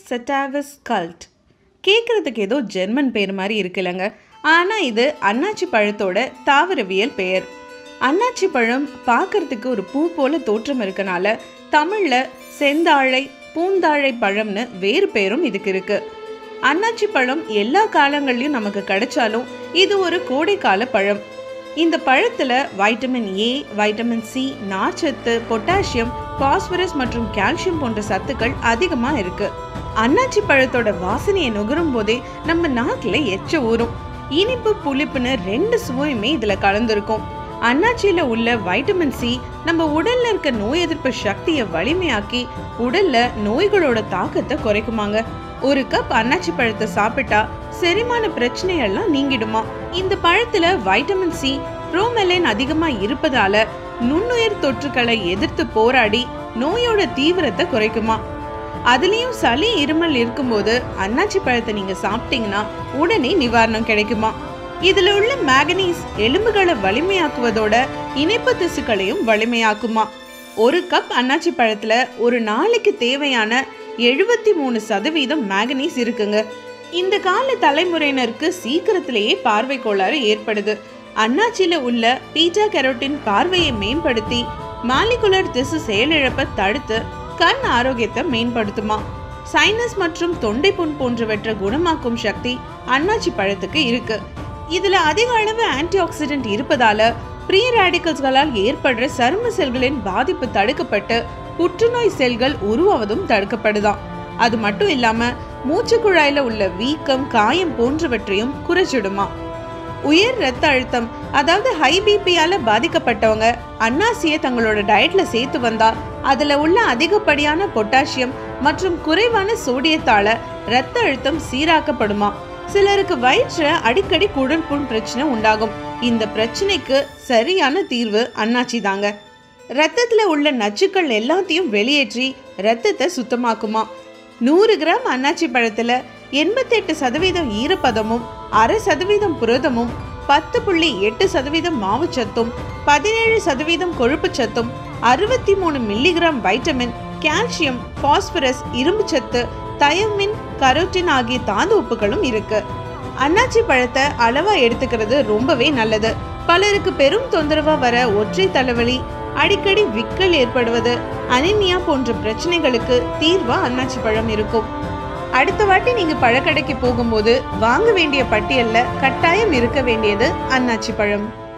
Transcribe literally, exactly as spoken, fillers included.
செட்டாவிஸ் cult. கேட்குறதுக்கு ஏதோ German பேர் மாதிரி இருக்குல்லங்க. ஆனால் இது அன்னாச்சி பழத்தோட தாவரவியல் பெயர். அன்னாச்சி பழம் பார்க்கறதுக்கு ஒரு பூ போல தோற்றம் இருக்கனால தமிழில் செந்தாழை பூந்தாழை பழம்னு வேறு பேரும் இதுக்கு இருக்கு. அன்னாச்சி பழம் எல்லா காலங்கள்லையும் நமக்கு கிடைச்சாலும் இது ஒரு கோடைக்கால பழம். இந்த பழத்தில் வைட்டமின் ஏ, வைட்டமின் சி, நார்ச்சத்து, பொட்டாசியம், பாஸ்பரஸ் மற்றும் கால்சியம் போன்ற சத்துக்கள் அதிகமாக இருக்கு. அன்னாச்சி பழத்தோட வாசனையை நுகரும் போதே நம்ம நாக்கில் எச்ச ஊறும். இனிப்பு புளிப்புன்னு ரெண்டு சுவையுமே இதுல கலந்துருக்கும். அன்னாச்சியில உள்ள வைட்டமின் சி நம்ம உடல்ல இருக்க நோய் எதிர்ப்பு சக்தியை வலிமையாக்கி உடல்ல நோய்களோட தாக்கத்தை குறைக்குமாங்க. ஒரு கப் அன்னாச்சி பழத்தை சாப்பிட்டா செரிமான பிரச்சனையெல்லாம் நீங்கிடுமா. இந்த பழத்துல வைட்டமின் சி, புரோமெலின் அதிகமா இருப்பதால நுண்ணுயிர் தொற்றுக்களை எதிர்த்து போராடி நோயோட தீவிரத்தை குறைக்குமா. அதுலயும் சளி இருமல் இருக்கும்போது அன்னாச்சி பழத்தை நீங்க சாப்பிட்டீங்கன்னா உடனே நிவாரணம் கிடைக்குமா. இதுல உள்ள மேங்கனீஸ் எலும்புகளை வலிமையாக்குவதோட இணைப்பு திசுக்களையும் வலிமையாக்குமா. ஒரு கப் அன்னாச்சி பழத்துல ஒரு நாளைக்கு தேவையான எழுபத்தி மூணு சதவீதம் மேங்கனீஸ் இருக்குங்க. இந்த கால தலைமுறையினருக்கு சீக்கிரத்திலேயே பார்வை கோளாறு ஏற்படுது. அன்னாச்சியில உள்ள பீட்டா கெரோட்டின் பார்வையை மேம்படுத்தி மாலிகுலர் திசு செயலிழப்பை தடுத்து கண் ஆரோக்கியத்தை மேம்படுத்துமா. சைனஸ் மற்றும் தொண்டை புண் போன்றவற்றை குணமாக்கும் சக்தி அன்னாச்சி பழத்துக்கு இருக்கு. இதுல அதிக அளவு ஆன்டி ஆக்சிடென்ட் இருப்பதால ப்ரீ ரேடிக்கல்ஸ்களால் ஏற்படுற சரும செல்களின் பாதிப்பு தடுக்கப்பட்டு புற்றுநோய் செல்கள் உருவாவதும் தடுக்கப்படுதாம். அது மட்டும் இல்லாம மூச்சு குழாயில உள்ள வீக்கம், காயம் போன்றவற்றையும் குறைச்சிடுமா. உயர் ரத்த அழுத்தம் அதாவது ஹை பிபியால பாதிக்கப்பட்டவங்க அன்னாசியை தங்களோட டயட்ல சேர்த்து வந்தா அதுல உள்ள அதிகப்படியான பொட்டாசியம் மற்றும் குறைவான சோடியத்தால ரத்த அழுத்தம் சீராக்கப்படுமா. சிலருக்கு வயிற்ற அடிக்கடி குடல் புண் பிரச்சனை உண்டாகும். இந்த பிரச்சனைக்கு சரியான தீர்வு அன்னாச்சி தாங்க. ரத்தத்துல உள்ள நச்சுக்கள் எல்லாத்தையும் வெளியேற்றி ரத்தத்தை சுத்தமாக்குமா. நூறு கிராம் அன்னாச்சி பழத்துல எண்பத்தி எட்டு சதவீதம் ஈரப்பதமும் அரை சதவீதம் புரதமும் பத்து புள்ளி எட்டு சதவீதம் மாவுச்சத்தும் பதினேழு சதவீதம் கொழுப்பு சத்தும் அறுபத்தி மூணு மில்லிகிராம் வைட்டமின், கால்சியம், பாஸ்பரஸ், இரும்பு சத்து, தயமின், கரோட்டின் ஆகிய தாது உப்புகளும் இருக்கு. அன்னாச்சி பழத்தை அளவா எடுத்துக்கிறது ரொம்பவே நல்லது. பலருக்கு பெரும் தொந்தரவா வர ஒற்றை தலைவலி, அடிக்கடி விக்கல் ஏற்படுவது, அனிமியா போன்ற பிரச்சனைகளுக்கு தீர்வா அன்னாச்சி பழம் இருக்கும். அடுத்த வாட்டி நீங்க பழக்கடைக்கு போகும்போது வாங்க வேண்டிய பட்டியல்ல கட்டாயம் இருக்க வேண்டியது அன்னாச்சி பழம்.